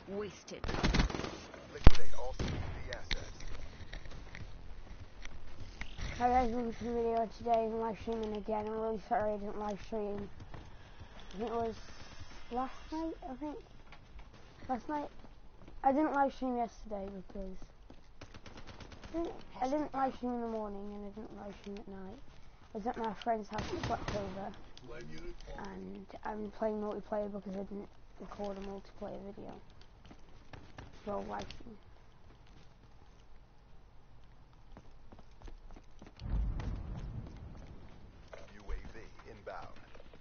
Wasted. Liquidate all CCTV assets. Hi guys, welcome to the video today. I'm live streaming again. I'm really sorry I didn't live stream. I think it was last night, Last night? I didn't live stream yesterday because I didn't live stream in the morning and I didn't live stream at night. I was at my friend's house and slept over. And I'm playing multiplayer because I didn't record a multiplayer video. So live stream. UAV inbound.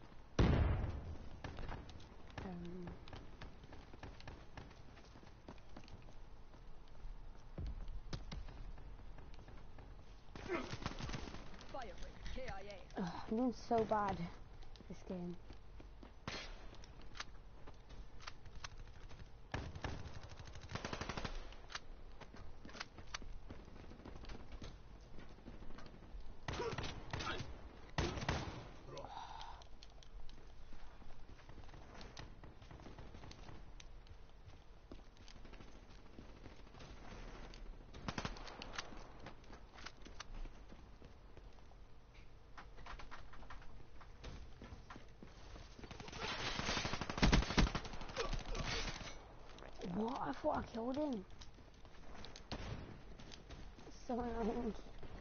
I'm doing so bad this game. What? I thought I killed him. So annoying.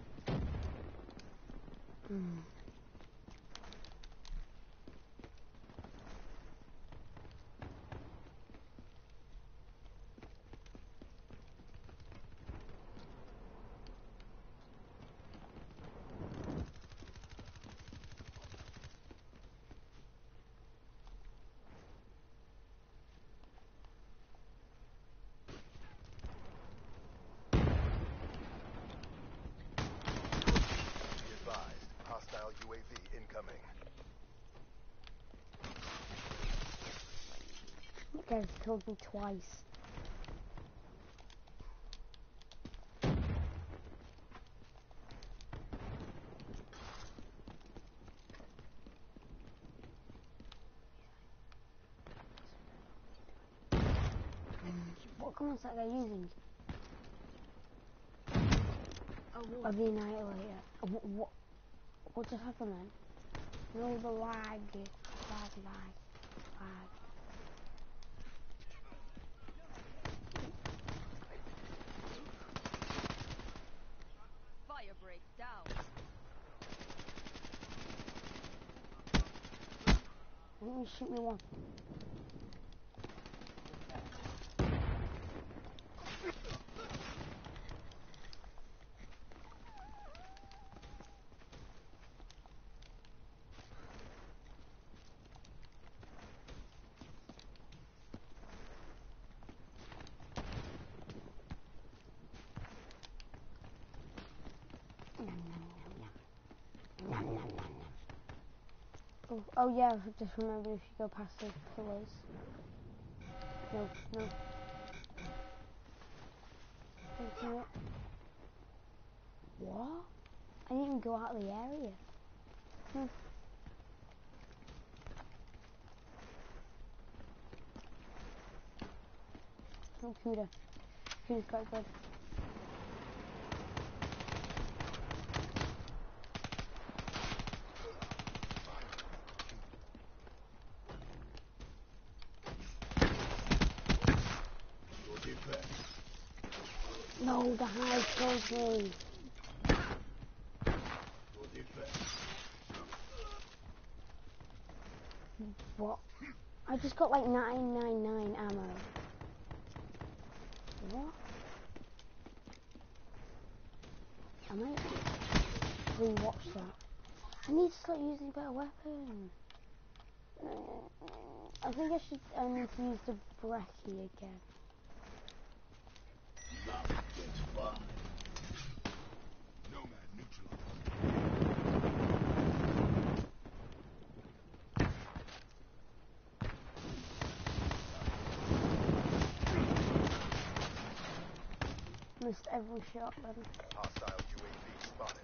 Hostile UAV incoming. You guys killed me twice. What guns that they're using? Oh, the Annihilator. What just happened then? No, the lag. Lag. Fire break down. Let me shoot me one. Oh yeah, just remember if you go past those pillars. No. Okay. What? I didn't even go out of the area. Oh, Cuda. Cuda's quite good. No, the hive killed me. What? I just got like 999 ammo. What? I might rewatch that. I need to start using a better weapon. I think I need to use the Brecci again. Nomad neutralized. Missed every shot then. Hostile UAV spotted.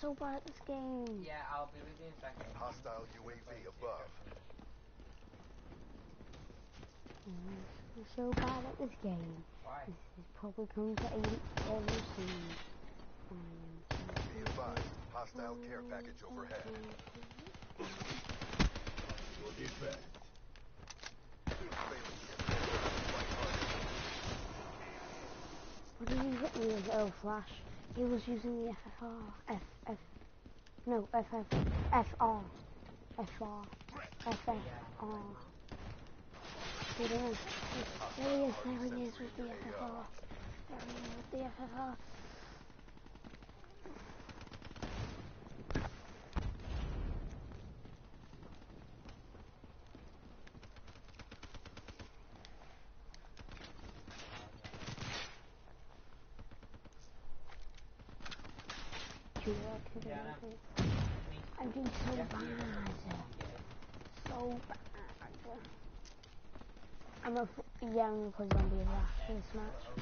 so bad at this game. Yeah, I'll be with you in a second. Hostile UAV above. I'm so bad at this game. Why? This is probably coming to eight very soon. Be advised. Hostile care package overhead. Your defense. What did he hit me with? Oh, flash. He was using the FFR. No, FR. You don't know. There he is with the FFR. There he is with the FFR. I'm doing so bad. So bad. I'm gonna play zombie rush in this match.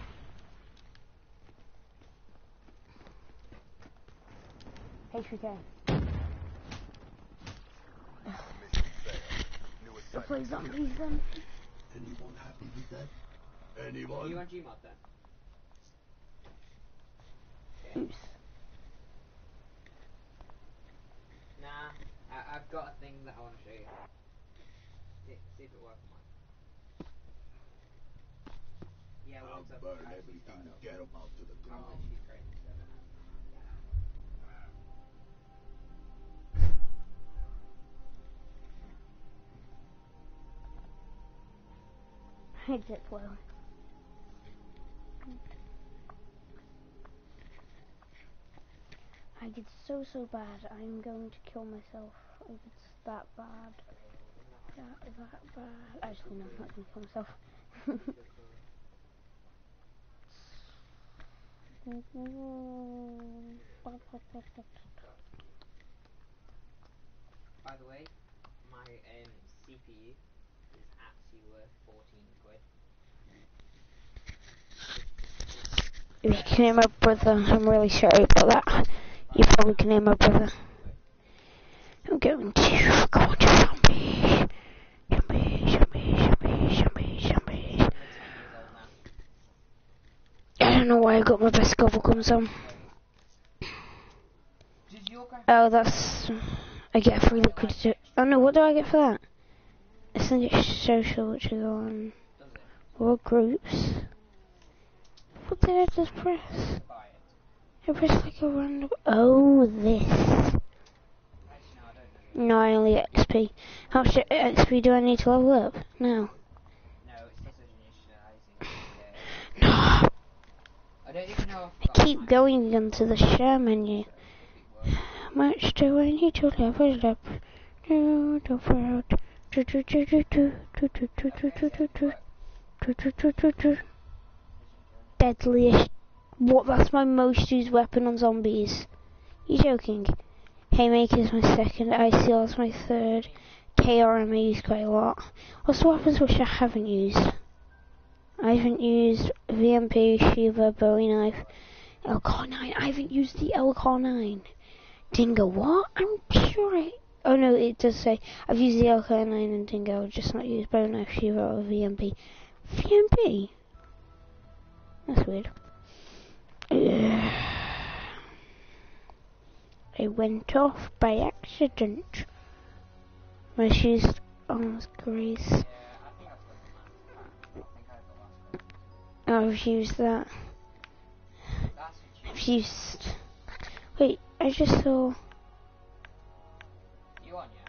HVK. Mission failed. New Go play assignment. zombies then. Anyone happy with that? Are Anyone? you on Gmod then? Oops. Nah, I've got a thing that I want to show you. See if it works on mine. Yeah, I'll what's up? burn everything to get them out to the I'm ground. literally creating a server now. I did well. I get so bad. I'm going to kill myself if it's that bad. That bad. Actually, no, I'm not going to kill myself. By the way, my CPU is actually worth 14 quid. If you can hear my brother, I'm really sorry about that. You probably can hear my brother. I'm going to go to zombies. Zombies. I don't know why I got my best gobble comes on. Did your graphics Oh, that's... I get a free liquid to... Oh no, what do I get for that? I send it social, which is on... does it? World groups. What did I just press? Buy it. I pressed like a random... Oh, this. Actually, no, I don't know. No, I only get XP. How much XP do I need to level up? No. No, it's just initializing. No. I don't even know I keep going into the share menu. How much do I need to level up? Deadliest. What? That's my most used weapon on zombies. You joking? Haymaker's my second. ICL's my third. KRM I use quite a lot. What's the weapons which I haven't used? I haven't used VMP, Shiva, Bowie knife, LCAR 9. I haven't used the LCAR 9. Dingo, what? I'm sure I... Oh no, it does say I've used the LCAR 9 and Dingo, just not used Bowie knife, Shiva, or VMP. VMP? That's weird. I went off by accident. My shoes on Grace. Yeah, I think I've done that. I think I have the last one. I've used that. That's what I've used... Wait, I just saw... you on,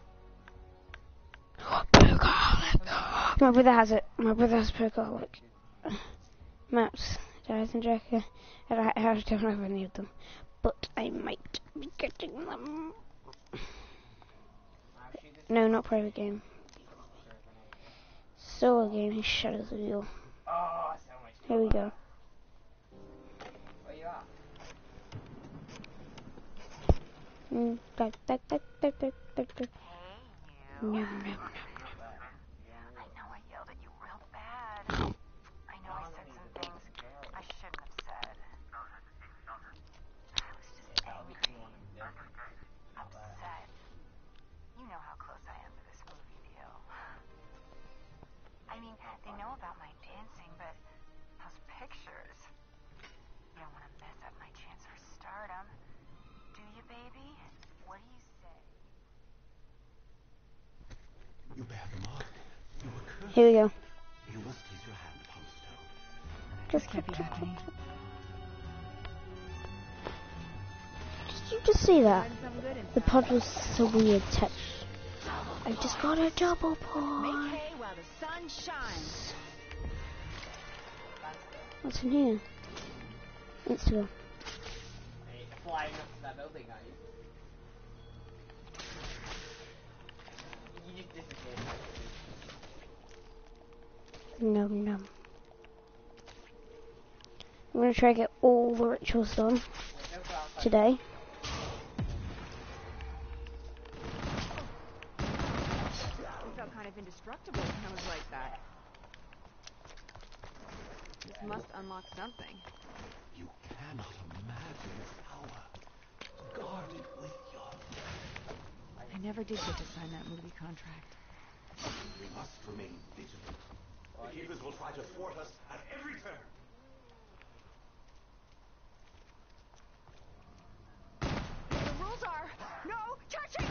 Perkaholic. My brother has it. My brother has Perkaholic. Maps, Jonathan Jacker. I don't have any of them. But I might be getting them. No, not private game. Solo game is Shadows of War. Oh, so much fun. Here we go. Where you at? No. I know I yelled at you real bad. I know I said some things I shouldn't have said. I was just angry. dancing, but those pictures. You don't want to mess up my chance for stardom. Do you, baby? What do you say? You bear the mark. You were cursed. Here we go. You must place your hand upon the stone. Just Can't be happening. Did you just see that? The pod was so weird touch. I just got a double pod. Make hay while the sun shines. What's in here? Instagram. Hey, flying up to that building, are you? You just disappeared. Num num. I'm gonna try to get all the rituals done Wait, don't go outside. today. I felt kind of indestructible when I was like that. This must unlock something. You cannot imagine its power. Guard it with your life. I never did get to sign that movie contract. We must remain vigilant. The keepers will try to thwart us at every turn. The rules are no touching!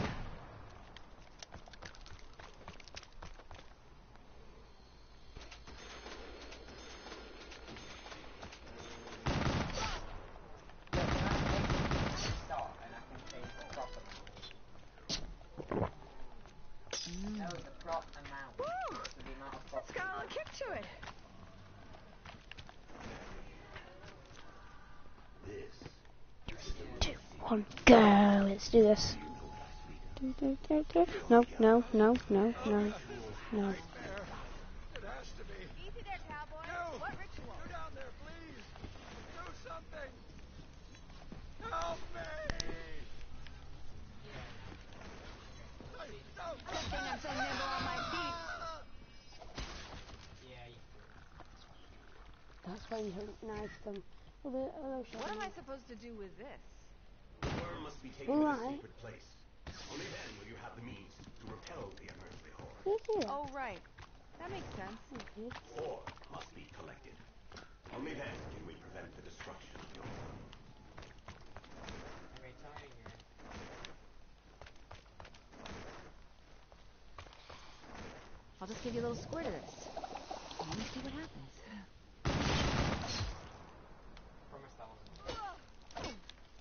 Start, and I can change the prop amount. No, the prop amount. Woo! So the amount of props. It's got a little kick to it. This 2, 1, go. Let's do this. No, no, no, no, no, no. It has to be. Easy there, cowboy. No. What ritual? Go down there, please. Do something. Help me. Good thing I'm so nimble on my feet. Yeah, you That's why you don't knife them. What am I supposed to do with this? The worm must be taken to Why? a secret place. Only then will you have the means to repel the unearthly horde. Oh, right. That makes sense. Ore must be collected. Only then can we prevent the destruction of your world. Okay, tell me here. I'll just give you a little squirt of this. And you see what happens. Promise that wasn't.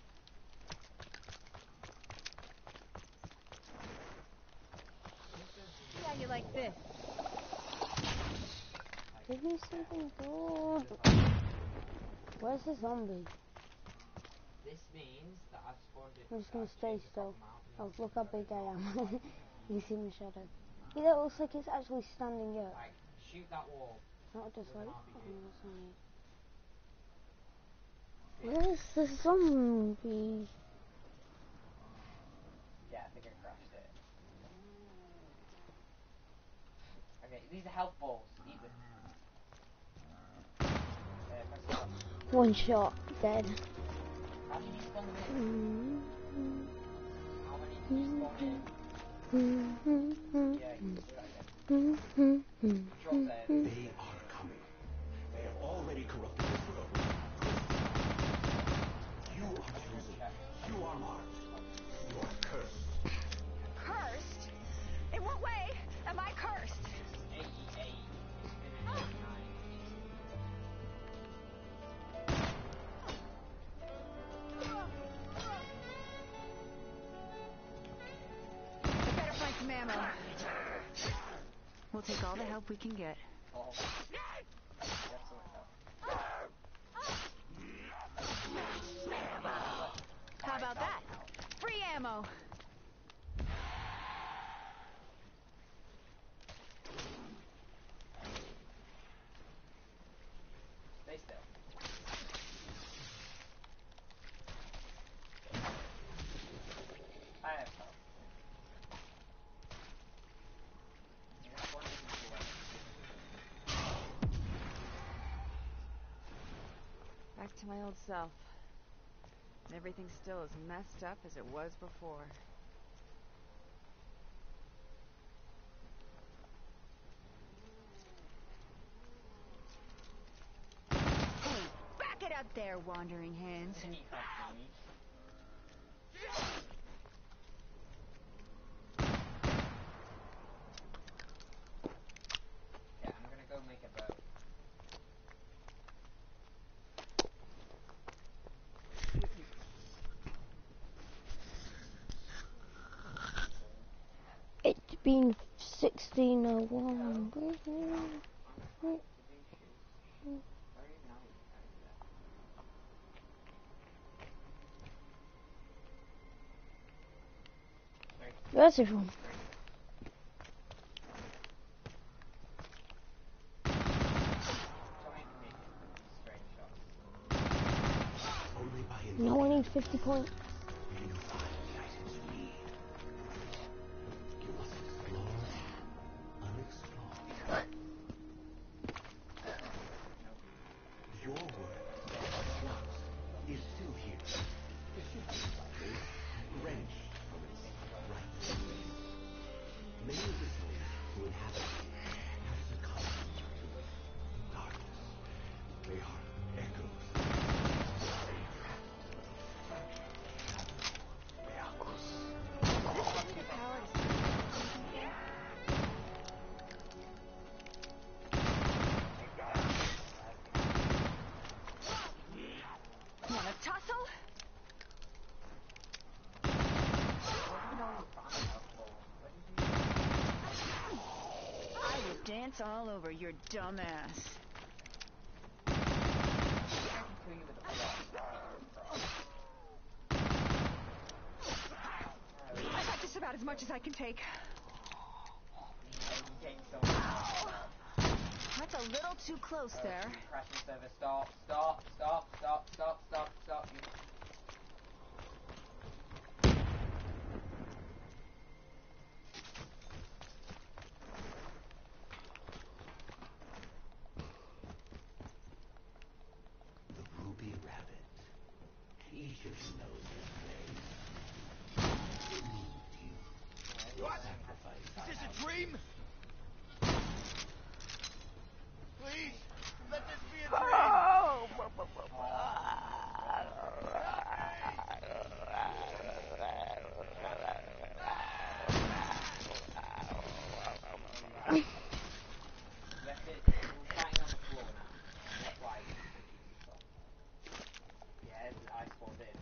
Yeah, you like this. Give me something good. Where's the zombie? This means that I've spawned it. I'm just gonna I've stay changed the still. prop amount, and Oh, it's look how gonna big I go am. like- You see my shadow. Yeah, that looks like it's actually standing up. Like, shoot that wall. Not just with like an RPG. on the side. Where's the zombie? Yeah, I think I crashed it. Okay, these are health balls. Eat them. Press the button. One shot, dead. How many spawn them in? How many did you spawn in? Yeah, you can do that again. Drop there. They are coming. They have already corrupted this world. You are chosen. You are marked. You are cursed. Cursed? In what way am I cursed? AE8. I better find some ammo. We'll take all the help we can get. Oh. That's so How about that? Free ammo. Stay still. I have help. You have one easy weapon. Back to my old self. And everything's still as messed up as it was before. there, wandering hands. Any company. Yeah, I'm gonna go make a boat. It's been 16:01. Where's everyone? Only by No, I need 50 points. can you find the items you need. You must explore unexplored. Your world, Flux, is still here. Slightly wrenched from its rightful place. Many of the souls who inhabit it have succumbed to darkness. They are echoes. Wanna tussle? I would dance all over your dumb ass. I got just about as much as I can take. That's a little too close there. Crashing server, stop, stop, stop, stop, stop, stop, stop. The Ruby Rabbit. Each of you knows this place. What? Sacrifice. Is this a dream? Please, let this be a dream. Left it, we're fighting on the floor now. That's why yeah, I spawned in.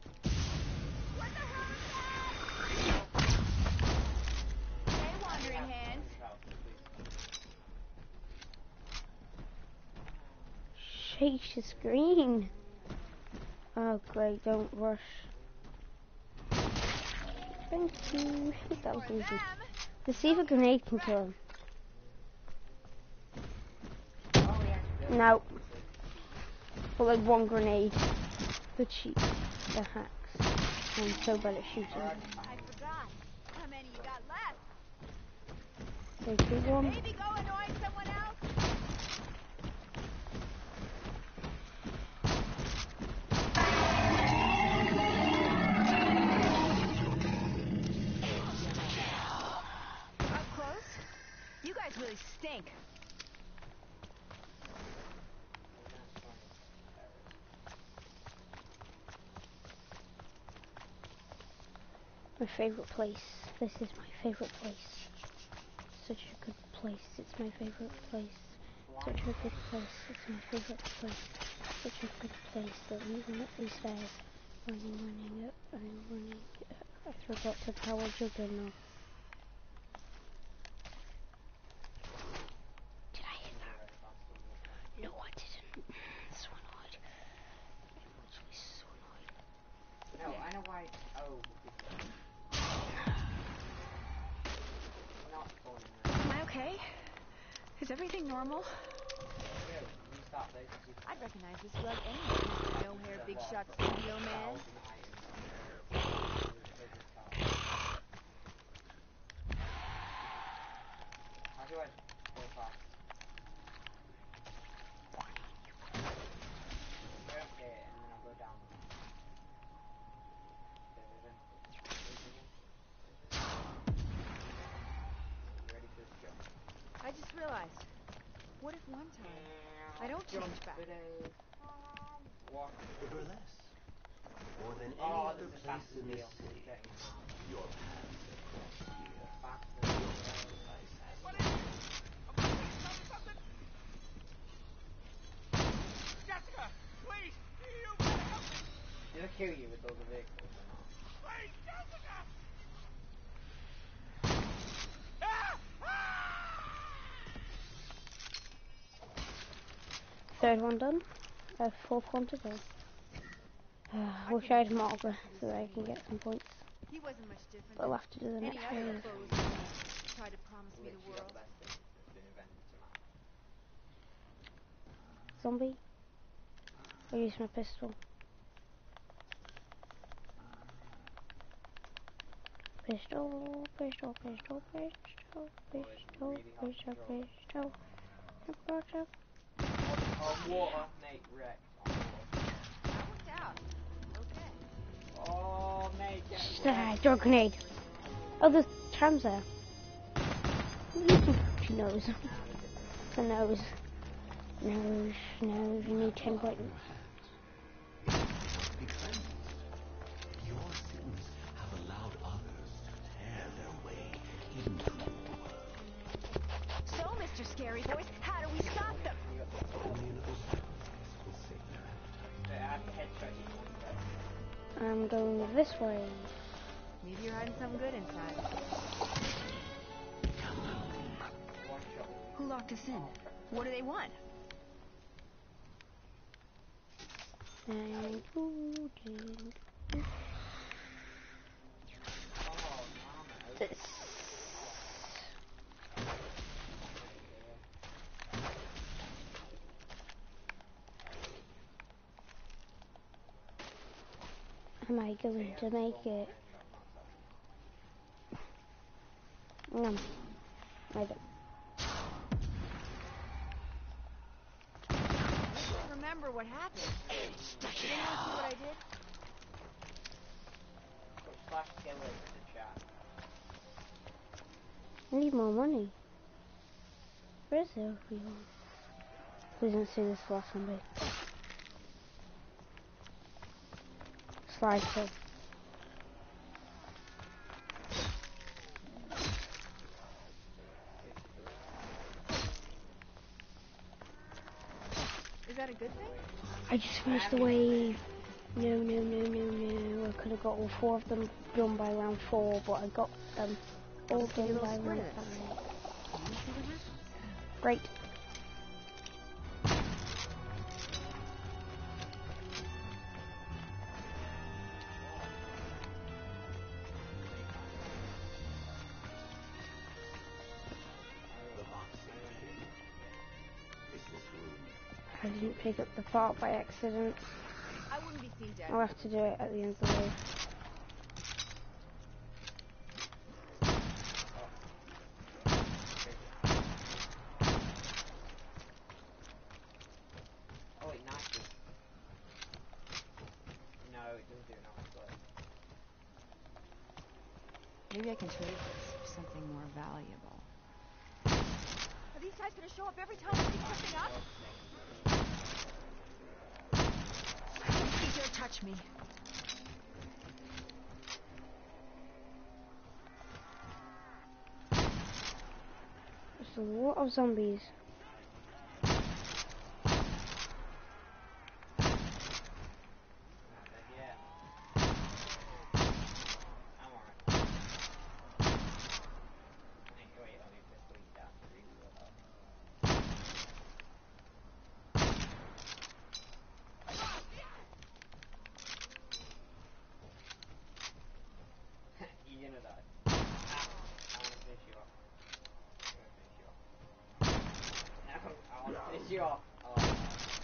Hey, wandering hands. Shake your screen. Oh great, don't rush. Thank you. That was easy. Let's see if a grenade can kill him. No. But like one grenade. The cheat. The hacks. I'm so bad at shooting. I forgot. How many you got left? 3, 2, 1. Maybe go annoy someone else? Up close? You guys really stink. My favourite place. This is my favourite place. Such a good place. It's my favourite place. Such a good place. It's my favourite place. Such a good place. That we run up these stairs. Running up and running up. I forgot to power Juggernaut. Did I hit that? No, I didn't. So annoyed. I'm literally so annoyed. No, I know why. Oh, not spawning there. Am I okay? Is everything normal? Yeah, restart this. I'd recognize this rug anyway. No hair, big shot studio man. How do I go fast? Go up here and then I'll go down. You ready for this jump? I just realized. What if one time I don't change back? What? The burlesque. More than any Oh, other this is place in this deal. city, Getting your paths have crossed here. faster. Your sacrifice has What is it? I'm gonna tell me something. Jessica, please, you gotta help me. Did I kill you with all the vehicles or not? Please, Jessica. Ah! Third one done. Fourth one to go. Wish I had Margaret so that I can get some points. He wasn't much different But I'll than have to do the any next other wave. foes who tried to promise me the Literally got world. the best thing that's been invented tonight. Zombie. I'll use my pistol. Pistol, pistol, pistol, pistol, pistol, pistol, pistol. Pistol. On water, mate, wrecked on water. That worked out. Okay. Oh, mate, get wrecked. Throw a grenade. Oh, there's trams there. Nose. The nose. Nose, nose, you need 10 points. Be cleansed. Your sins have allowed others to tear their way into the world. So, Mr. Scary Voice, how do we stop them? Only another sacrifice will save their appetite. I have to headshot you once, I'm going this way. Maybe you're hiding something good inside. one shot. Who locked us in? What do they want? And who did Oh, no, this? Am I going to make it? No, I don't. Remember what happened? Did anyone see what I did? Put slash skillet in the chat. I need more money. Where is it? Please don't see this last zombie. Slide kill. Is that a good thing? I just finished the wave. No, no, no, no, no. I could have got all 4 of them done by round 4, but I got them all done by round 5. Great. The box is this room. I didn't pick up the part by accident. I wouldn't be seen dead. I'll have to do it at the end of the wave. Oh, it knifes. No, it doesn't do enough split. Maybe I can trade this for something more valuable. Are these guys gonna show up every time we pick something up? You dare touch me. There's a lot of zombies. Not dead yet. I'm alright. Hey, wait, I'll need pistol you down to refill health. You're gonna die. Ah, I wanna finish you off. I'm gonna finish you off. No, I wanna finish you off. Oh.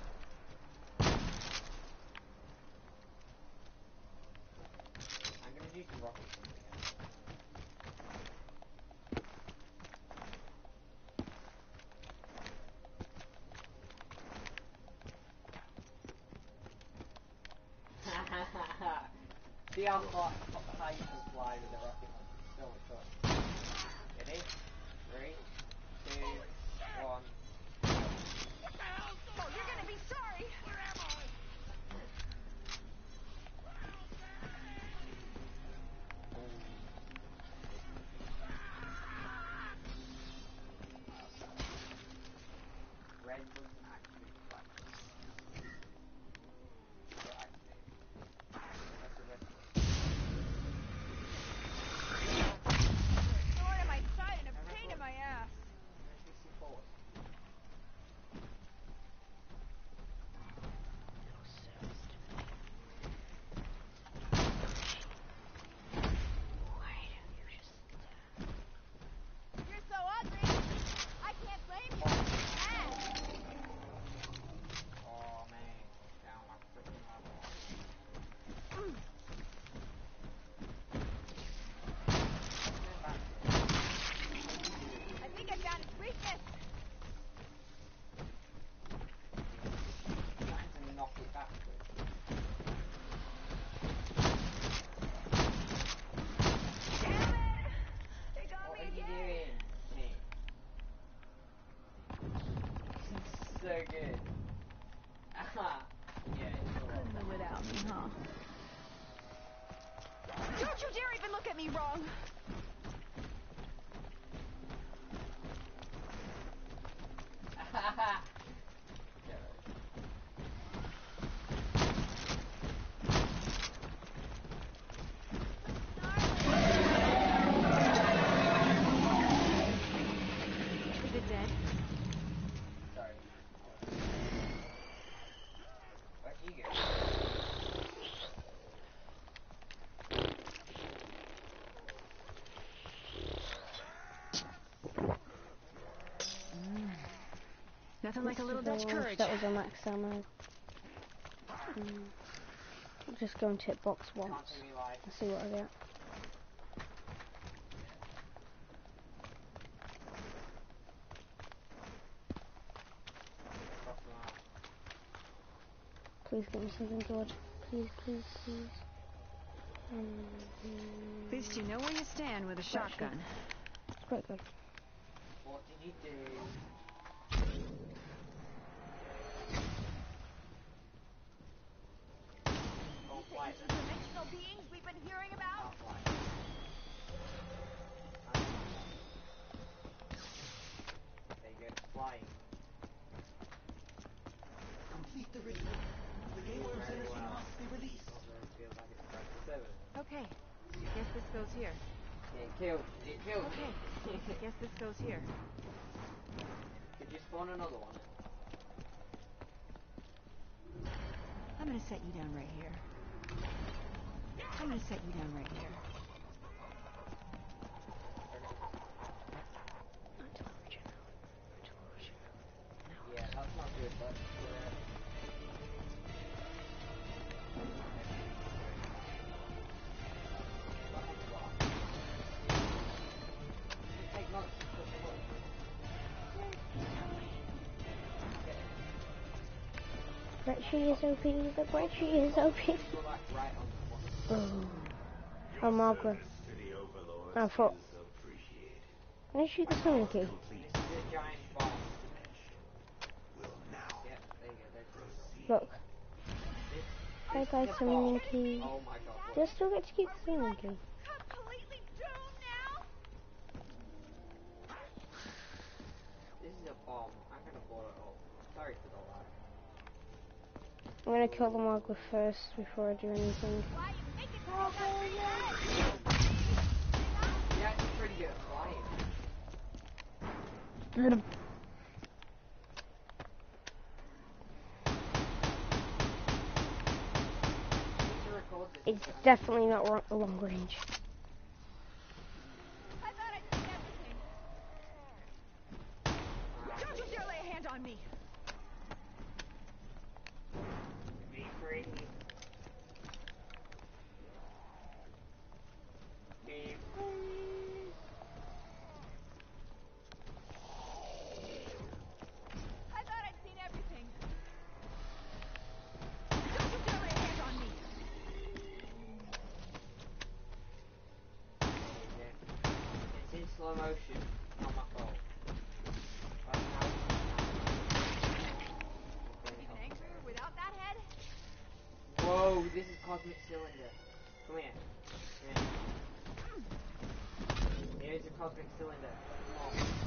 I'm gonna do some rocket jumping again. See how high you can fly with the rocket launcher. So much fun. Ready? 3, 2, 1. Oh, you're gonna be sorry! Where am I? wrong. Is it dead? Sorry. Where'd you go? Nothing like a little Dutch courage. That was a max ammo. Just go and hit box once Can't see me live. and see what I get. Cross them out. Please give me something good. Please, please, please. At least you know where you stand with a shotgun. It's quite good. What did you do? Don't fly them. Dimensional beings we've been hearing about? Can't fly. There you go. Flying. Complete the ritual. The Gayworm's Very energy well. must be released. Also feels like it's pressed the 7. Okay. Guess this goes here. Get killed. Get killed. Okay. Guess this goes here. Could you spawn another one? I'm gonna set you down right here. I'm gonna set you down right here. Yeah, that's not good. That's Take notes. Push the button. Red Tree is OP. The Red Tree is OP. Go back right on the button. Oh, Margaret. To the overlords I thought. is appreciated. Can I shoot the summon key? Complete This is a giant boss. will now Yep, there you go. There's proceed. Look. this. Bye This bye, is a summon boss. key. Oh my god. Do I still get to keep the summon key? Completely doomed now? This is a bomb. I'm gonna blow it up. Sorry for the lag. I'm gonna kill the Margaret first before I do anything. Why you make it so bad? Yeah, it's pretty good at flying. Get him. Need to record this. It's definitely not long range. I thought I'd seen everything. Don't you dare lay a hand on me. Be free. Be free. I thought I'd seen everything. Don't you dare lay a hand on me. It's in slow motion. Not my fault. Right now. Even angrier without that head? Whoa, this is Cosmic Cylinder. Come here. Come here. Here's a Cosmic Cylinder. Come on.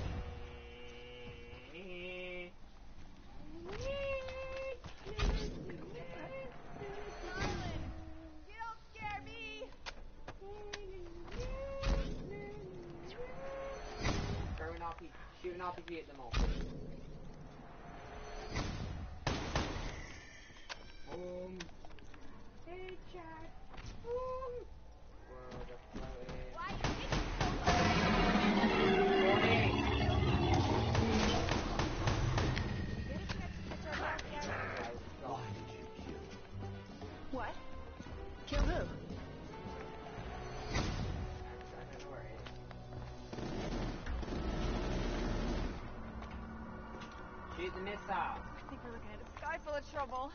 Darling, you don't scare me. Throw an RPG. Shoot an RPG at them all. Boom. Headshot. Boom. World of floating. Why you make it so bad? Warning. Get a chance to catch our breath yet? Oh, Why did you kill? What? Kill who? I don't know where it is. Shoot the missile. I think we're looking at a sky full of trouble.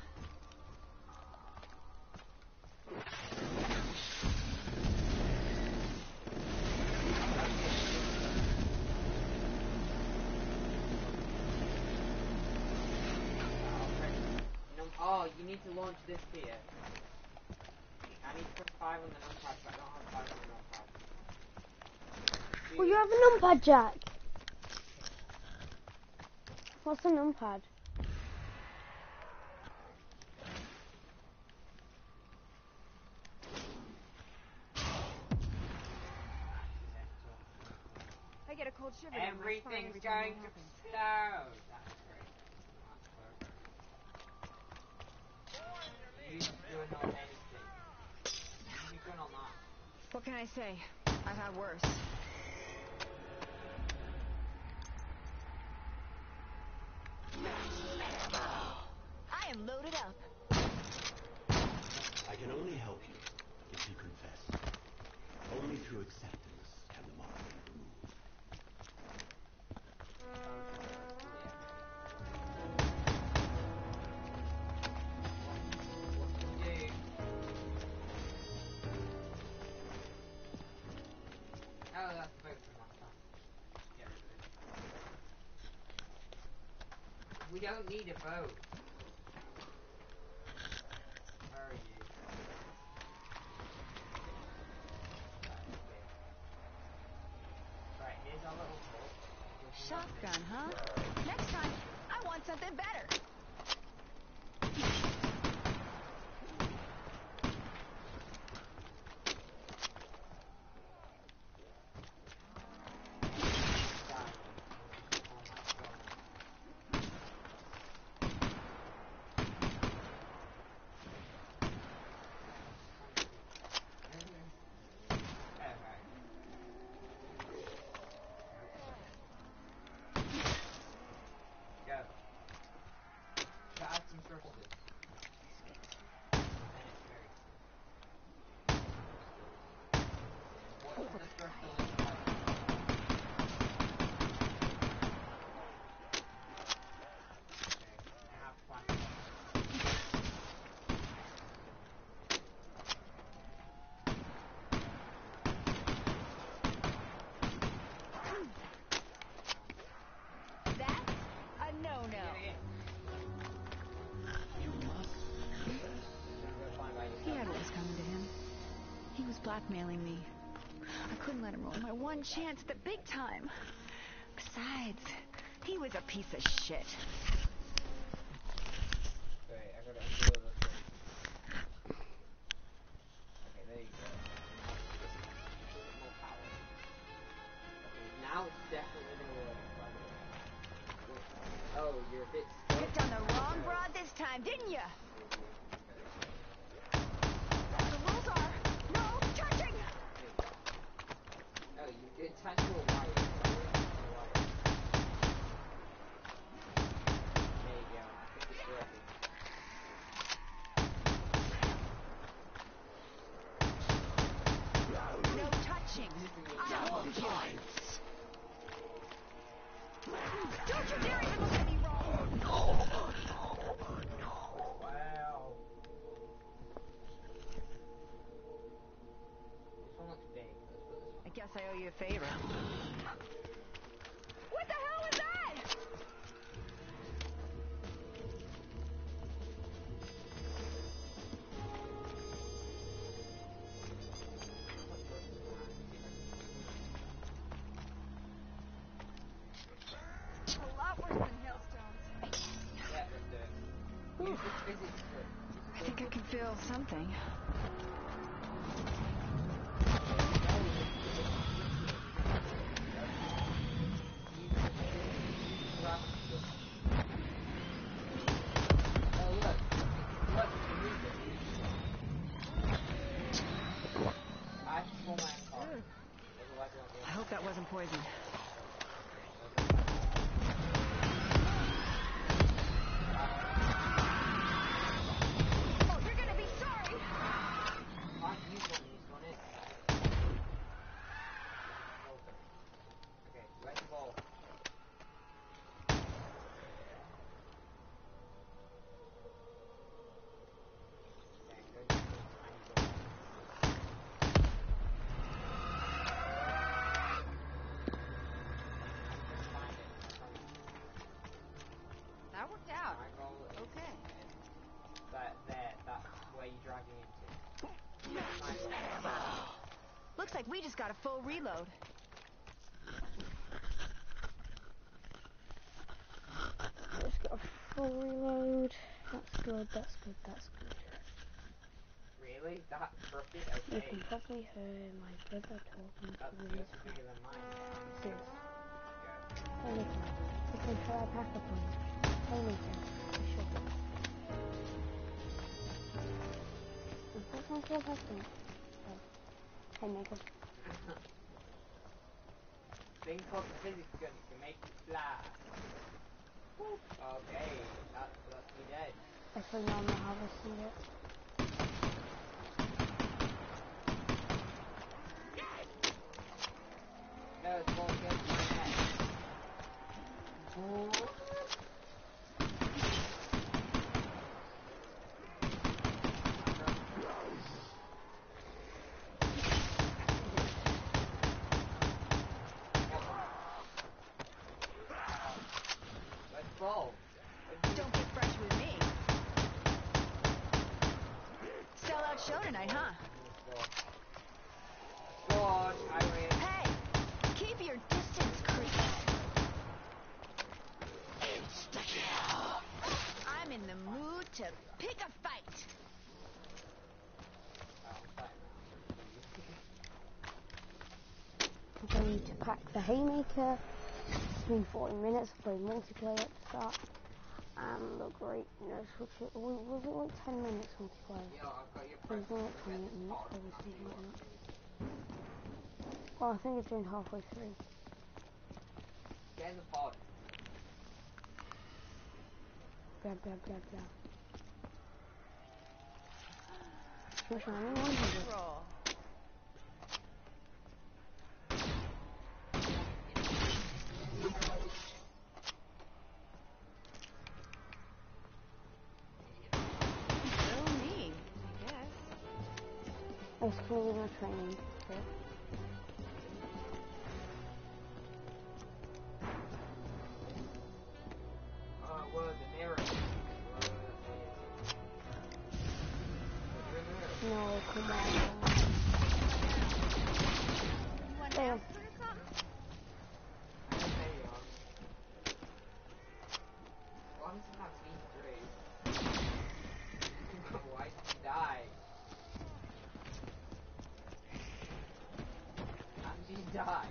Oh, you need to launch this here. I need to press 5 on the numpad, but I don't have 5 on the numpad. Well, you have a numpad, Jack. What's a numpad? I get a cold shiver down my spine Everything's every time going that to happens. explode. That's great. You don't know anything. You don't know that. What can I say? I've had worse. I am loaded up. I can only help you if you confess. Only through acceptance can the mark be removed. Oh, that's the boat from last time. Get rid of it. We don't need a boat. Where are you? Right, here's our little boat. Shotgun, huh? Next time, I want something better. Blackmailing me. I couldn't let him ruin my one chance at the big time. Besides, he was a piece of shit. Wait, I gotta undo the thing. Okay, there you go. More power. Okay, now it's definitely gonna work. Oh, you're a bit stuck. Picked on the wrong broad this time, didn't ya? The rules are no touching! Oh, you did touch your wire. There you go. I think it's working. No touching. I warned you. Don't you dare even look at me wrong! Wow. This one looks big. Let's put this one. I guess I owe you a favor. What the hell was that? A lot worse than hailstones. Yeah, let's do it. Use the physics for I think I can feel something. I hope that wasn't poison. Oh, you're gonna be sorry! Okay, where's the ball? That worked out. Okay. That's where you're dragging into. Looks like we just got a full reload. Full reload. That's good, that's good, that's good. Really? That corrupted? You Okay. can probably hear my brother talking That's to just his bigger than mine. Sis. Yeah. Hey Nico, we can try a pack up on. Hey Nico, sure. Is that one for a pack up? Oh. Hey Nico. Thing called the physics gun, you can make it fly. Woo. Okay, that's me dead. Actually, no, I'm not harvesting it. No, it's more good than that. Ooh. Let's go. Don't get fresh with me. Sell-out show tonight, huh? Squad, I win. Hey, keep your distance, creep. I'm in the mood to pick a fight. I'm going to pack the haymaker. It's been 40 minutes. I played multiplayer at the start. And the greatness, which it was it like 10 minutes multiplayer? Yo, I've got your It was present. like 28 minutes, probably something like that. Well, I think it's been halfway through. Get in the pod. Blah blah blah blah. Which one? 100. Roll. Still me, I guess. It's cleaning my training. Okay. Whoa, the mirror. No, come on. You want an There. aspirin or something? Why does it have V3? Why did you die? How did you die?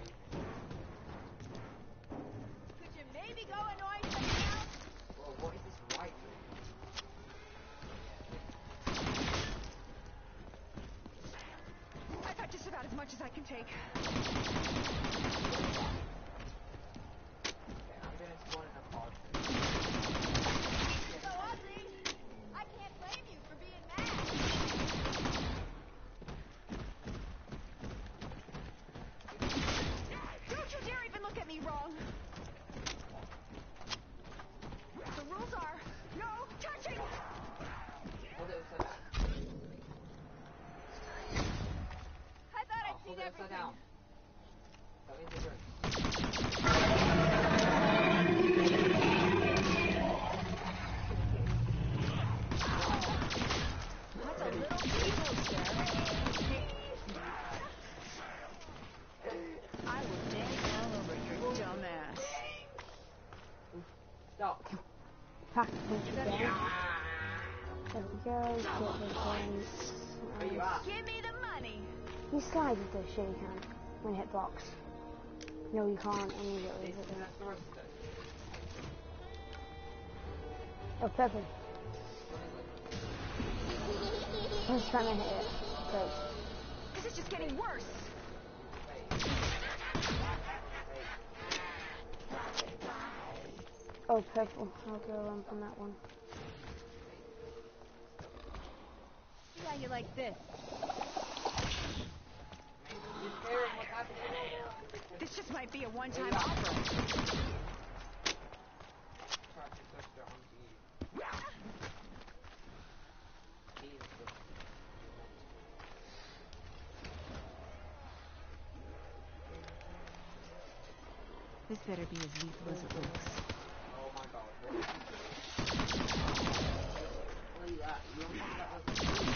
Could you maybe go annoy someone else? Whoa, what is this white thing? I've got just about as much as I can take. Okay, I'm gonna spawn in a pod. So ugly. I can't blame you for being mad. Don't you dare even look at me wrong. The rules are no touching. Hold it upside down. I thought I'd Hold seen it upside everything. down. That means it works. That's a little too close there. I will dance all over your dumb ass. Stop. Pack punch again. There we go. Get the points. Where you at? Give me the money. You slide with this, yeah you can. When hit box. No you can't immediately. It's in a thruster. Oh, purple. I'm just trying to hit it. Great. This is just getting worse. Oh, purple. I'll go on that one. See how you like this. What's happening? This just might be a one-time offer. This better be as lethal as it looks. Oh my god, what is he doing? Where are you at? You don't think that was...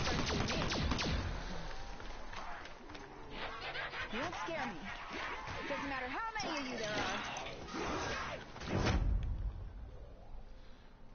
You won't scare me. Doesn't matter how many of you there are.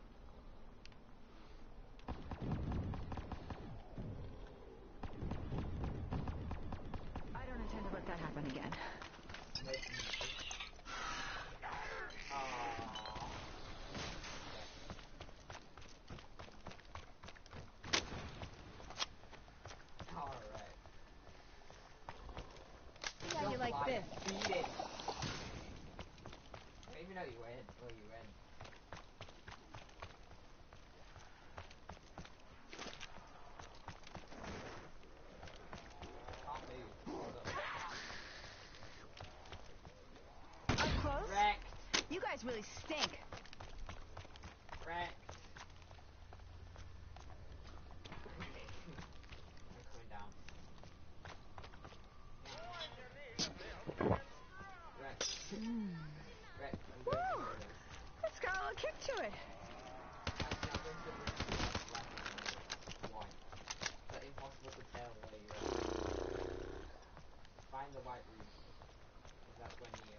really stink. Rex. Okay. I'm coming down. Rex. Rex, I'm going to do this. It's got a little kick to it. Actually, I'm going to do this black and white. But impossible to tell where you are. Find the white room. If that's when you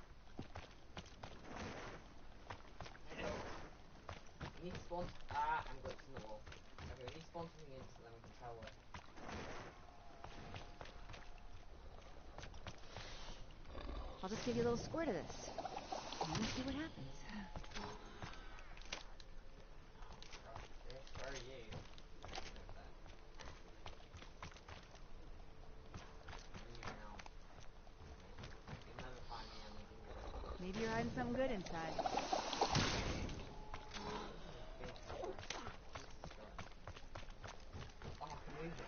we need to spawn. I'm glitching the wall. Okay, we need to spawn something in so then we can tell where. I'll just give you a little squirt of this. And we'll see what happens. Where are you? You'll never find me anything. Maybe you're hiding something good inside. Oh, I can move it.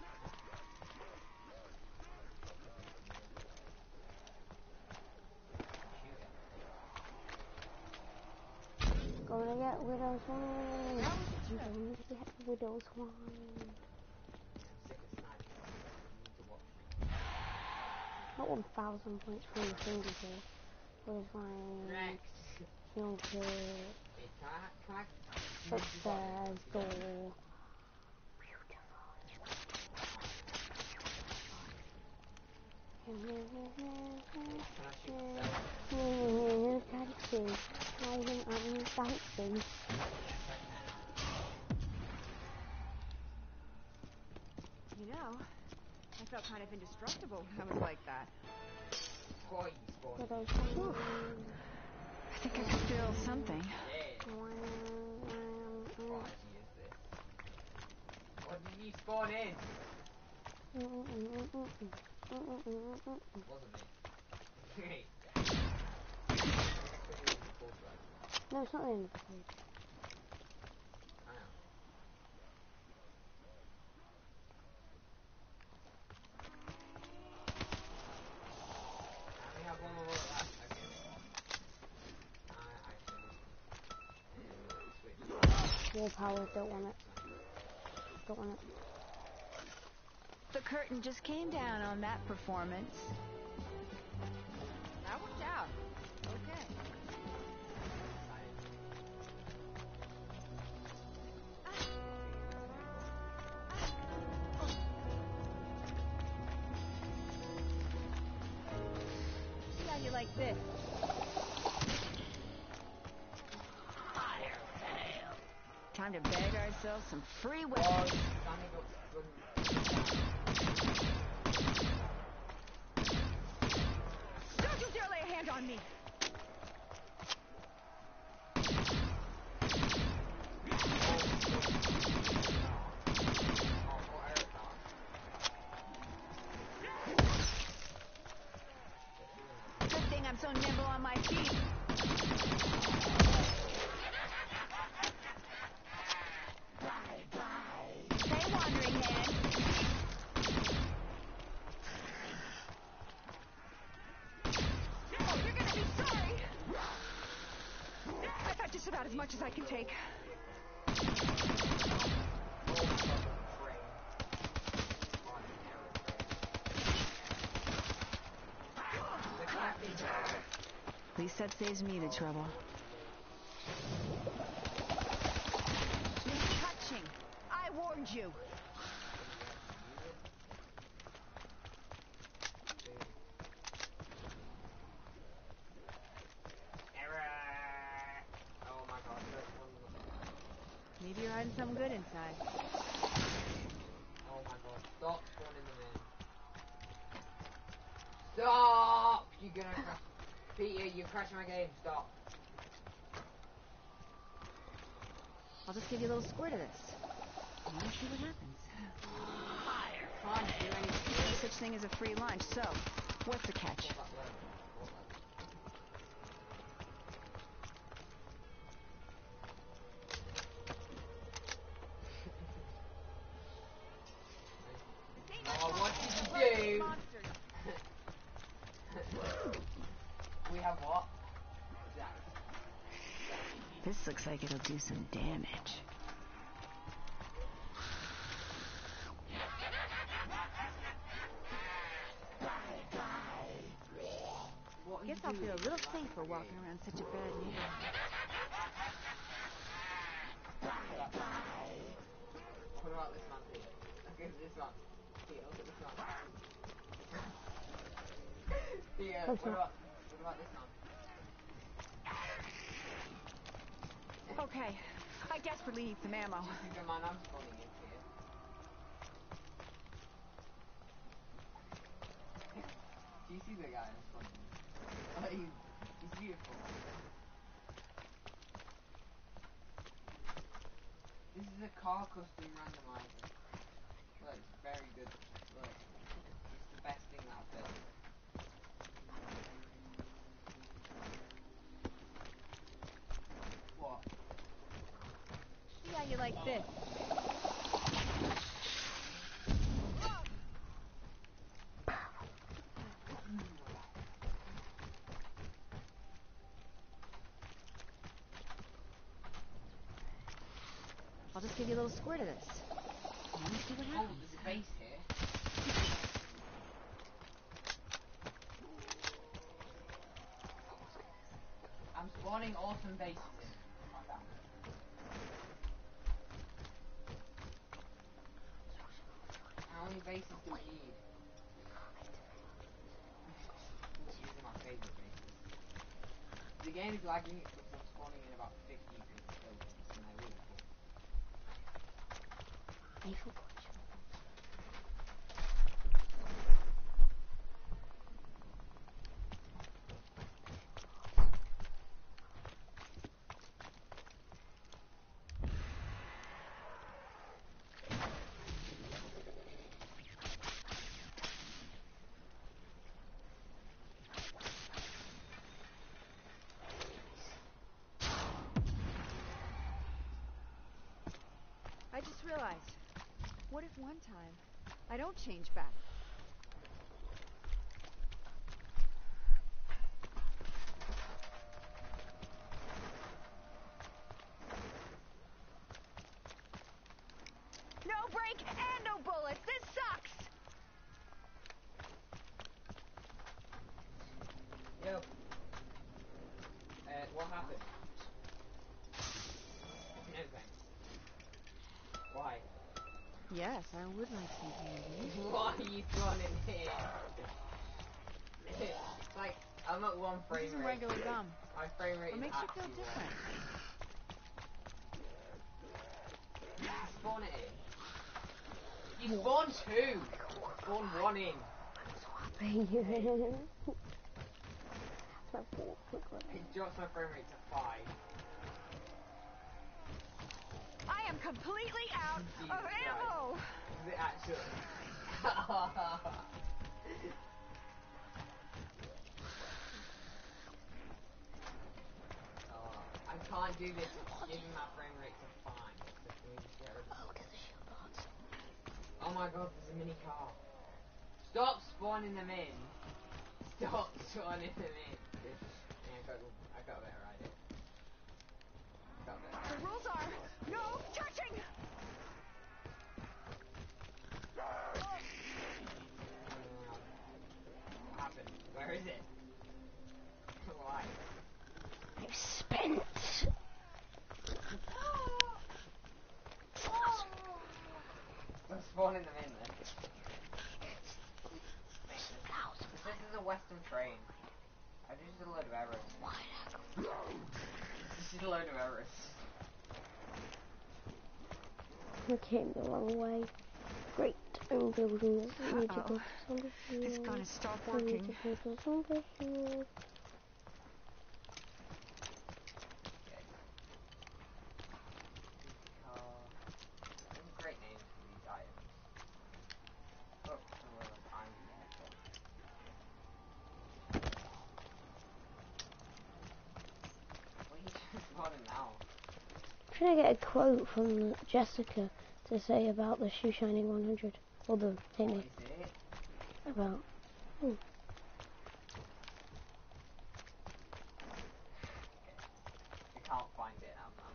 Gonna get Widow's Wine. Gonna get Widow's Wine. Sick of sniping. You need to watch me. Not 1,000 points for the single kill. Widow's Wine. Rex. Kill kill. Hey, can I Upstairs door. You know, I felt kind of indestructible when I was like that. Boy, you spawned. I think I can feel something. Yeah. What is this? What did you spawn in? Wasn't me. Hey. No, it's not the end of the page. I know. I only have one more left. Okay. I should. More power, don't want it. Don't want it. The curtain just came down on that performance. That worked out. Okay. See how you like this. Time to bag ourselves some free Oh, weapons. Sammy got good. Don't you dare lay a hand on me! Good thing I'm so nimble on my feet. Hey, wandering hand. Oh, you're gonna be sorry! I've had just about as much as I can take. At least that saves me the trouble. No touching! I warned you! Oh my god, there's one. Maybe you're hiding something good inside. Oh my god, stop spawning them in. Stop! You're gonna crash. Peter, you're crashing my game, stop. I'll just give you a little squirt of this. And we'll see what happens. Can't do anything. No such thing as a free lunch, so what's the catch? Hold that lever. Hold that. Oh, what did you do? We have what? That. looks like it'll do some damage. Guess I'll feel a little safer walking around such a bad neighborhood. What about this man here? Look at this man. Here, look at this man. Here, what about this man? Okay, I guess we need some ammo. Do you see the man I'm spawning in here? Do you see the guy I'm spawning in? Oh, he's beautiful. This is a car custom randomizer. Look, it's very good. Look, it's the best thing that I've built. What? See how you like this. I'll just give you a little squirt of this. And then we'll see what Oh, happens. there's a base here. I'm spawning awesome bases in. Find out. How many bases do we need? These are my favorite bases. The game is lagging because I'm spawning in about 50 buildings and they're really cool. I just realized, what if one time I don't change back? No break and no bullets. This sucks. Yo. What happened? No thanks. Why? Yes, I would like some candy. Why are you spawning here? Like, I'm at one This frame isn't rate. regular gum. My frame rate What is makes you feel actually different? Spawn it in. You spawn two! Spawn one in. It drops my frame rate to 5. I am completely out Jesus of ammo. Is it actually? I can't do this. It's giving my frame rate to 5. So can we just get rid of it? Oh my god, there's a mini car. Stop spawning them in. Stop spawning them in. Yeah, I got a better idea. The rules are no touching. What happened? Where is it? Why? I'm spent. I'm spawning them in then. This is a Western train. I just did a load of errors. This is a load of errors. I came the wrong way. Great, I'm building this. I need to go to zombie field. It's gonna stop I need working. to go to zombie field. There's great names for these items. Oh, some of them I'm What are you doing spawning now? I'm trying to get a quote from Jessica to say about the Shoe Shining 100. Or the What thingy. is it? About. I can't find it, I'm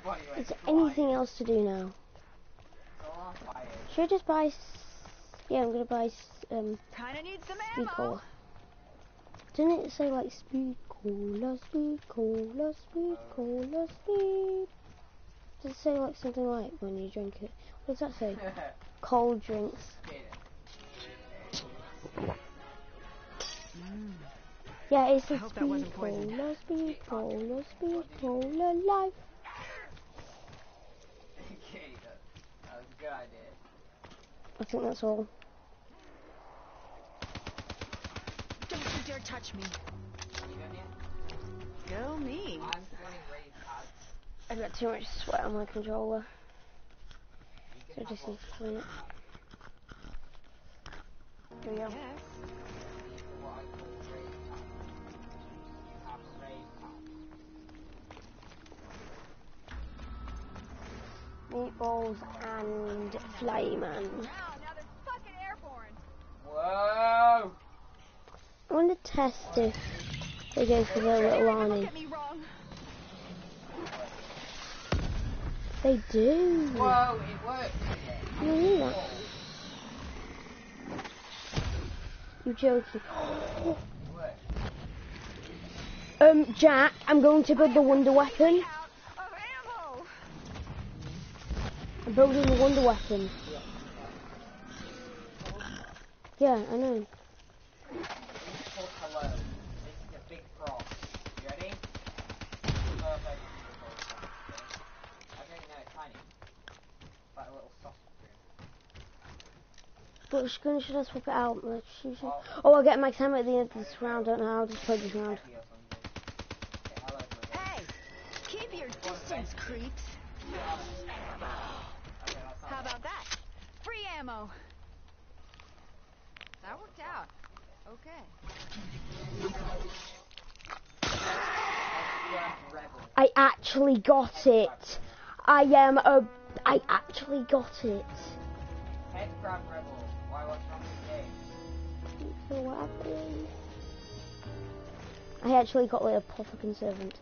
body went Is there flying. anything else to do now? It's all on fire. Should I just buy... Yeah, I'm gonna buy Kinda need some speed ammo. cola. Didn't it say like speed cola, speed cola, speed cola, speed? Does it say like something like when you drink it? What does that say? Cold drinks. Yeah, it's a hope that speed wasn't poison. cola, speed cola, life. Okay, that was a good idea. I think that's all. Don't you dare touch me. You done yet? Go me. I'm running raid pads. I've got too much sweat on my controller. You So can I have just one. need to clean it. There we go. Yes. These are what I call raid pads. You have raid pads. Meatballs and Flyman. Wow, now they're fucking airborne. Whoa! I want to test if they go for the little Don't Arnie. get me wrong. They do. Whoa, it worked. You knew that. You're joking. It worked. Jack, I'm going to build the wonder weapon. Out of ammo. I'm building the wonder weapon. Yeah, I know. It's called hello. This is a big frog. You ready? Perfect. Okay, no, it's tiny. It's like a little sausage room. But should I swap it out? Oh, I'll get my camera at the end of this round. Don't know how. I'll just play this round. Heavy or something. Okay, hello, everybody. Hey, keep your distance, creeps. Okay, that's not How about that? Free ammo. That worked out. Okay. Rebel. I actually got it. I actually got it. Headcrab Rebel. Why, what's wrong with the game? So what happened? I actually got like a fucking servant.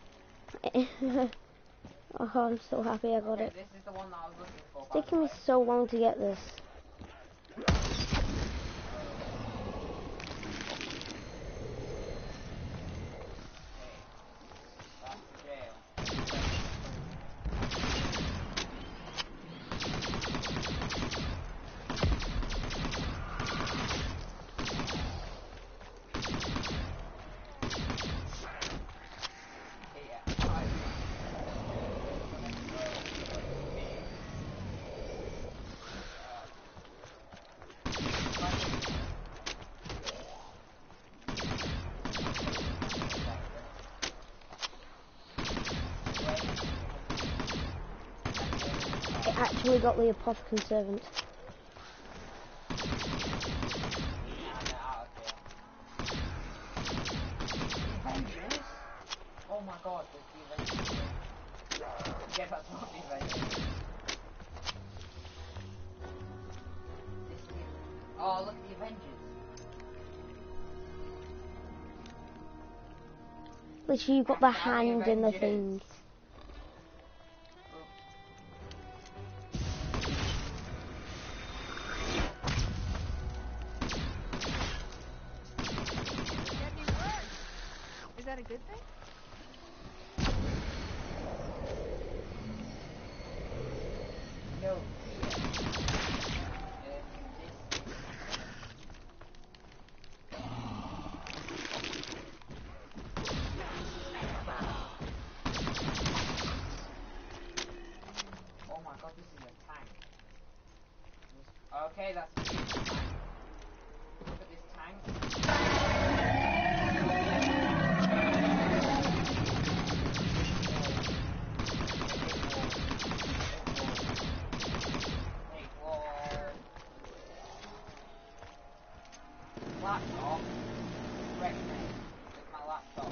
Oh, I'm so happy I got Okay, it. this is the one that I was looking for. It's by the taking me way. so long to get this. That's the jail. I actually got the apothecary servant. Avengers? Oh my god, there's the Avengers. Yeah, that's not the Avengers. Oh, look at the Avengers. Literally, you've got the That's the hand in the Avengers. thing. Get me worse. Is that a good thing? No. Oh my god, this is a tank. Okay, that's a huge tank. Look at this tank. Laptop. Ready, mate. With my laptop.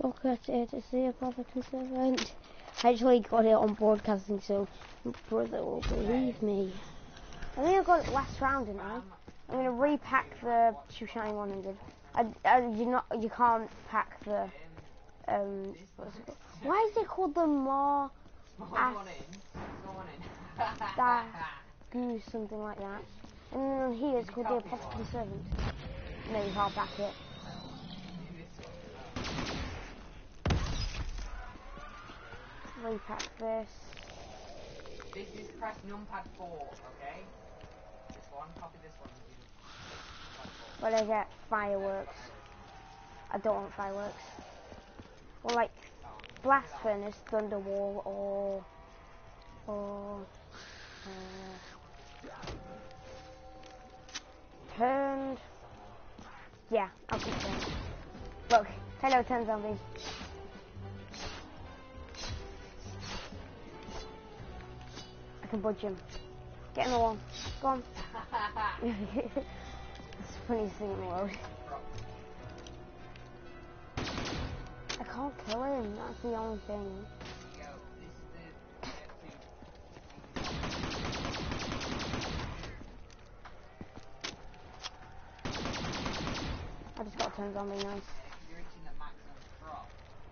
look at it, it's the Republican servant. I actually got it on broadcasting, so my brother will believe me. I think I got it last round, didn't I? I'm gonna repack the 2 shiny 100. You can't pack the what's it called? Why is it called the goose, something like that? And then on here it's called the Apothecary Servant. No, you can't pack it. Repack this. This is press numpad 4, okay? This one, copy this one. But I get fireworks. I don't want fireworks. Or like blast furnace, thunder wall, or turned. Yeah, I'll keep turned. Look, hello, turn zombie. I can budge him. Get in the wall. Go on. It's the funniest thing in the world. I can't kill him, that's the only thing. I just got turned on me, nice. You're reaching the maximum drop.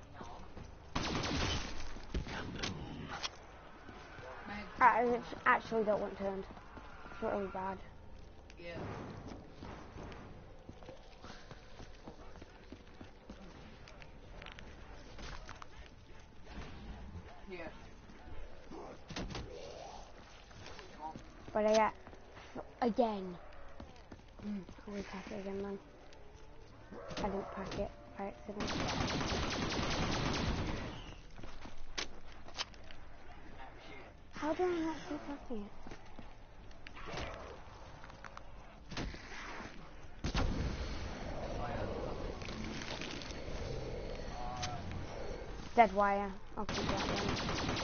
No. I actually don't want turned. It's really bad. Yeah. Here. But I get again. I'll repack it again, man. I didn't pack it by accident. How do I not keep packing it? Dead wire. I'll keep that one.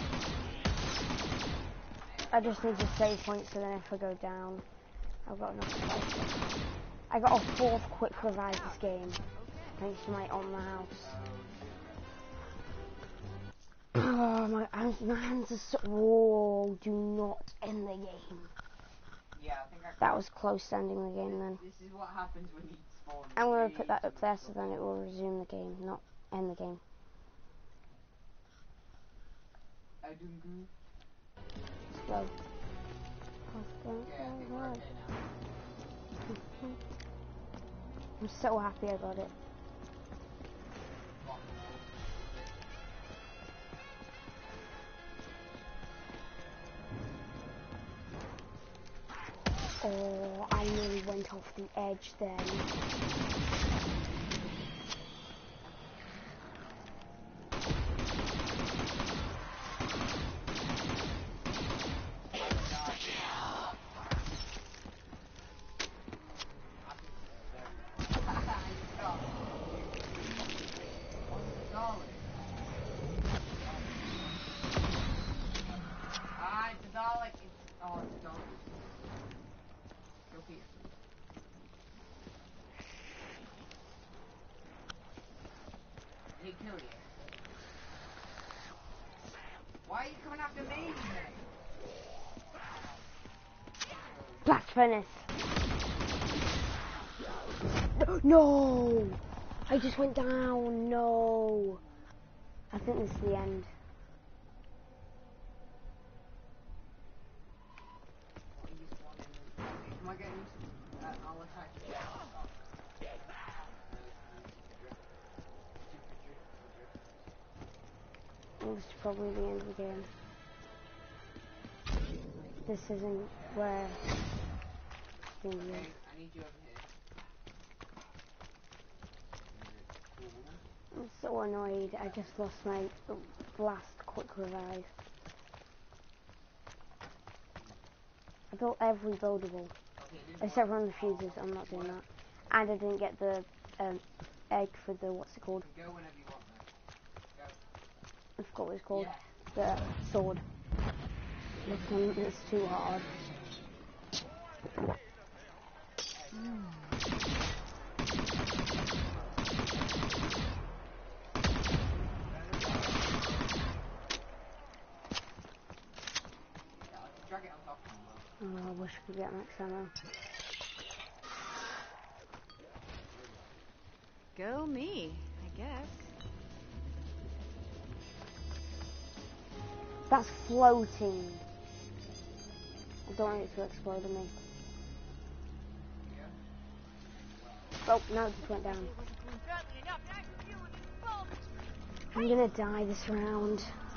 I just need to save points so then if I go down, I've got enough space. I got a 4th quick revive this game, thanks to my on the house. Oh, my hands are so... Whoa, do not end the game. Yeah, I think that was close to ending the game then. This is what happens when you spawn. I'm going to put that up there so then it will resume the game, not end the game. Slow. I'm so happy I got it. Oh, I nearly went off the edge then. Why are you coming after me? Blast furnace. No! I just went down. No. I think this is the end. Am I getting I'll attack you. This is probably the end of the game. This isn't where... Okay, I need you over here. I'm so annoyed. I just lost my last quick revive. I built every buildable. Except for on the fuses, I'm not doing that. And I didn't get the egg for the, what's it called? Go whenever you want, man. Go. I forgot what it's called. Yeah. The sword. It's too hard. wish I could get max ammo. Go me, I guess. That's floating. I don't want it to explode on me. Oh, no, it just went down. I'm gonna die this round.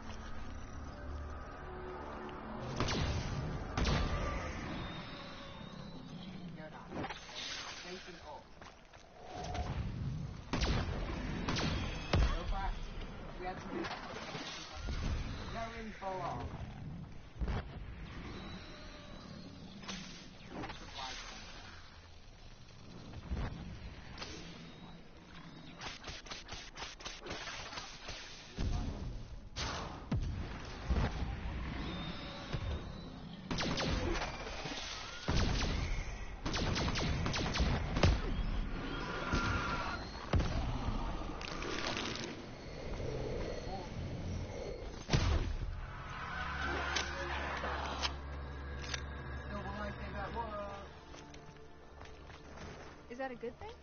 Is that a good thing?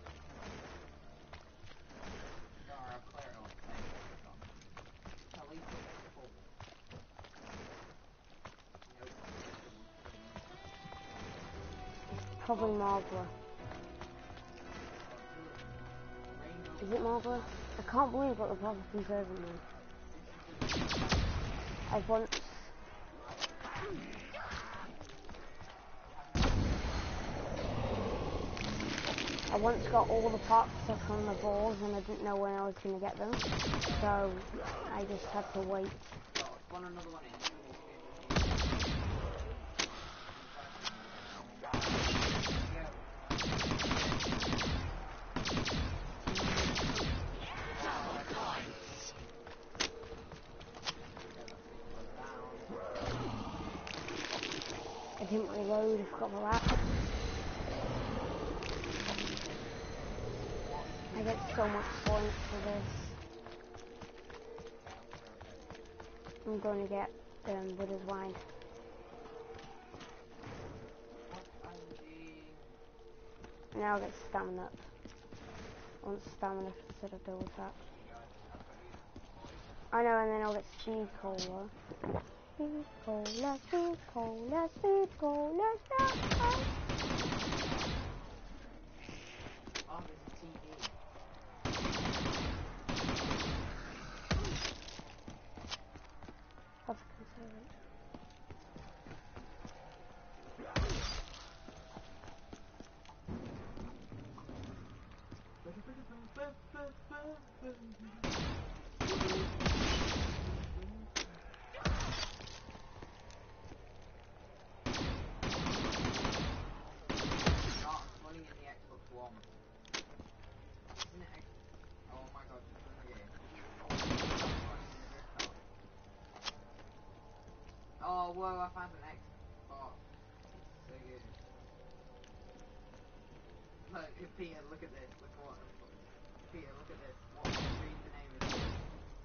Probably Marlborough. Is it Marlborough? I can't believe what the problem conserving me. I once got all the parts stuck on the balls and I didn't know when I was going to get them, so I just had to wait. I didn't reload, I forgot about that. I get so much points for this. I'm going to get Buddha's wine. Now I'll get stamina up. I want stamina instead of double tap. I know, and then I'll get speed cola. Speed cola, speed cola, speed cola, speed cola. Oh, whoa, I found an Xbox. So good. Look, Peter, look at this. Look what. Peter, look at this. What read the name of this?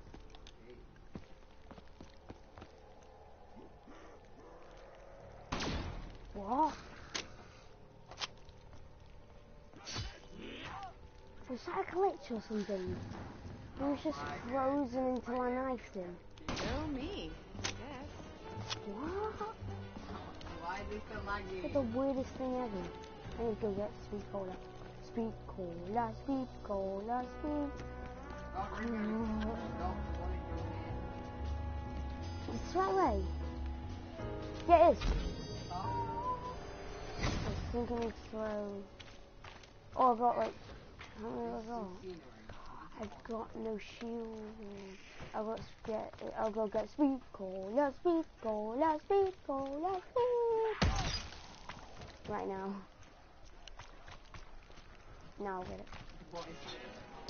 What? Was that a glitch or something? He was just frozen until I knifed him. Go me, I guess. What? Why is this so laggy? It's the weirdest thing ever. I need to go get speed cola. Speed cola, speed cola, speed. It's right away. Yeah, it is. I was thinking it's slow. Oh, I've got like, how many have I got? I've got no shield. I'll go get speed cola, speed cola, speed cola, speed. Right now. Now I'll get it. What is it?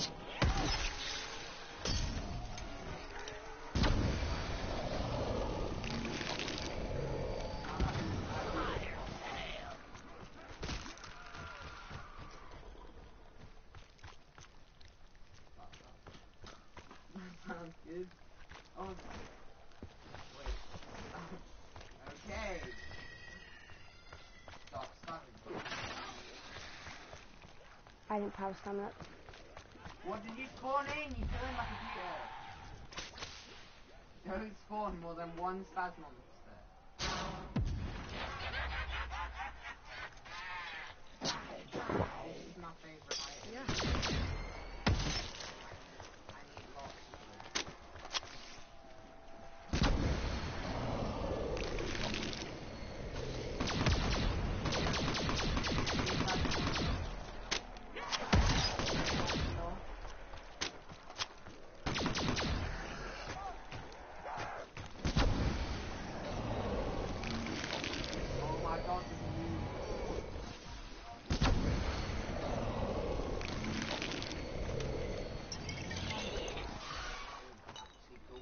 Sounds good. Oh. Wait. Oh. Okay. I didn't power stamina. What did you spawn in? You killing my computer. Don't spawn more than one Spaz monster. This is my favourite item. Yeah. I need lots of them. Oh my god, this is new. Actually cool.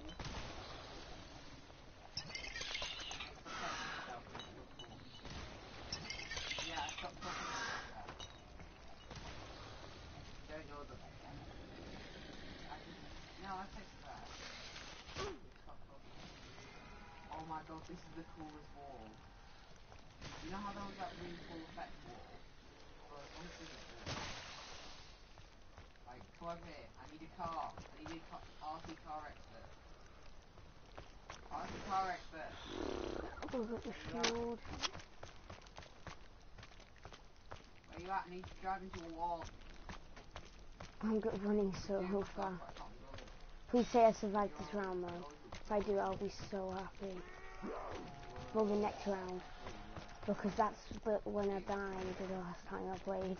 Yeah, stop talking like that. Don't know them. No, I fixed that. Stop talking. Oh my god, this is the coolest wall. You know how there was that really cool effect wall? Well, as long as this is cool. Like, come over here. I need a car. I need a RC car expert. RC car expert. Oh, got the shield. Where you at? I need to drive into a wall. I'm running so Dude, fast. I can't go. Please say I survived this round though. If I do, I'll be so happy. Well, the next round. Because that's when I died the last time I played.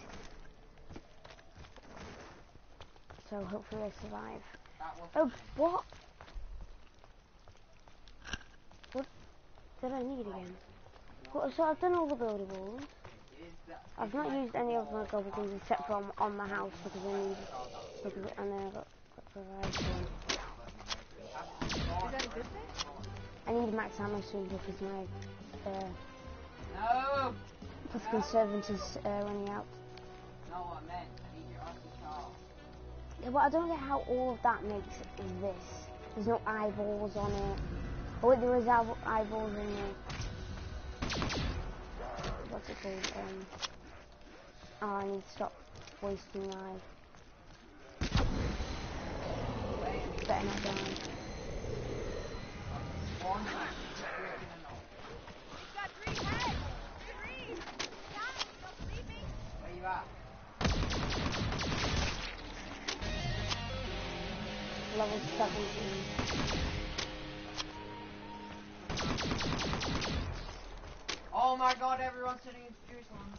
So hopefully I survive. That was Oh, what? What did I need again? What, so I've done all the buildables. I've not used any of my goblins except for on my house because I need, and then I got provided. Is that a good thing? I need max ammo soon because my No! Puffkin servant is running out. No, what I meant. I need your RC car. Yeah, but I don't get how all of that makes this. There's no eyeballs on it. Oh wait, there is eyeballs in the... What's it called? Oh, I need to stop wasting my... Better not die. One time, breaking a knob. He's got 3 heads! 3! Guys, don't believe me? Where you at? Level 17. Oh my god, everyone's sitting in Jerusalem.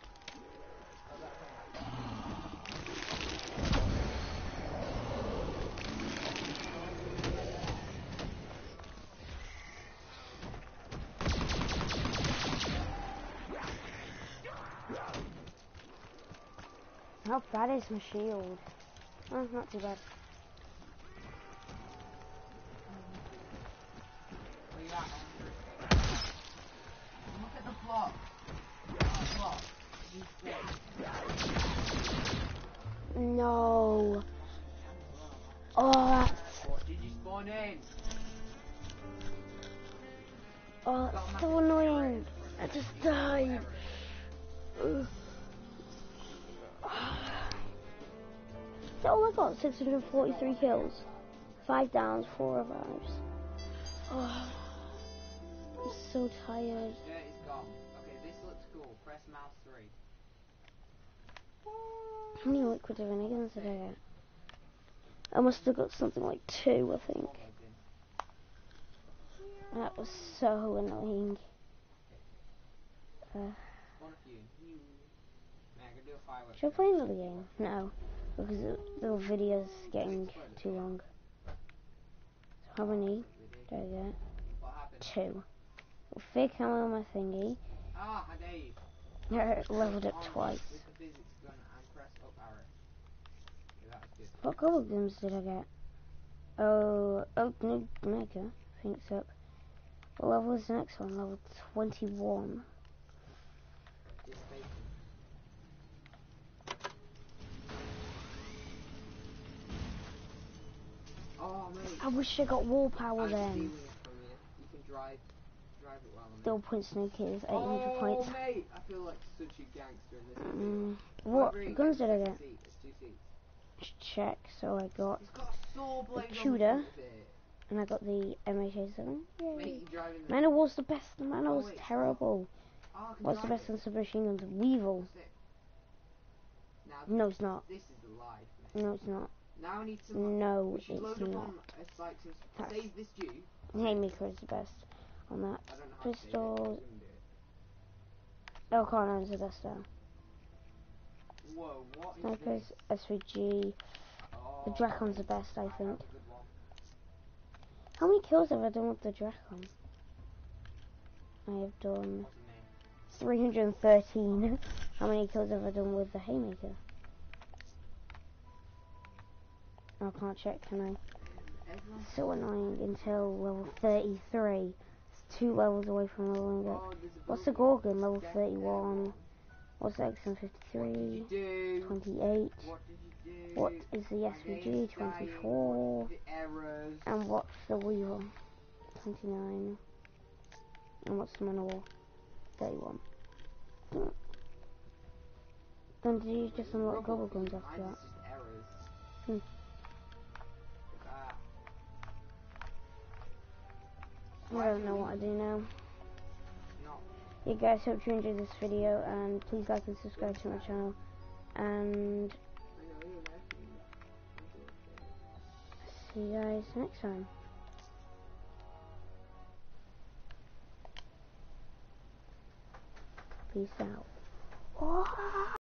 How bad is my shield? Oh, not too bad. Where you at? Look at the block. Block. No. Oh, What did you spawn in? that's so annoying. I just died. Oh my god, 643 kills. 5 downs, 4 revives. Oh, I'm so tired. Dirt is gone. Okay, this looks cool. Press mouse 3. How many liquid renegades did I get? I must have got something like 2, I think. That was so annoying. Spawn a few. Man, I can do a firework. Should I play another game? No, because the video's getting too long. So how many did I get? What happened? 2. Fake ammo on my thingy. Ah, how dare you? Leveled up On twice. With the physics gun and press up arrow. Okay, that was good. What goblins did I get? Oh, no, Mega. I think so. What level is the next one? Level 21. Dissipation. Oh, mate. I wish I got wall power I'm then. stealing it from you. You can drive it while I'm Still point sneakers, 800 Oh, points. mate. I feel like such a gangster in this video. What Whoever guns did I gets get? second seat, it's check. So I got It's got saw blades on the Tudor. front of it. and I got the MH7. Yay! Mate, you driving the... Man of War's the best. The Man of Oh, War's wait, it's terrible. Oh, I can What's the drive best it. on submachine guns? Weevil. That's it. Now, No, it's not. this is the life, mate. No, it's not. Now I need some... No, we should it's load up not. on a site to That's- save this Jew. Haymaker is the best on that. I don't know how to save it. Pistols. I'm gonna do it. L-Carnine is the best now. Whoa, what is Snipers, this? SVG. Oh, The Dracon's the best, I have think. a good one. How many kills have I done with the Dracon? I have done What's your name? 313. How many kills have I done with the Haymaker? I can't check, can I? Everyone's... So annoying until level 33. It's 2 levels away from leveling up. Oh, there's a What's the building. Gorgon? Level Death 31. What's the What did XM53? you do? 28. What did you do? What is the SVG? 24. The errors. And what's the Weevil? 29. And what's the Man of War? 31. Then did you just unlock global guns after Mine's that? just errors. Hmm. Look at that. I don't know what I do now. Not. Yeah guys, hope you enjoyed this video and please like and subscribe to my channel and see you guys next time. Peace out. What?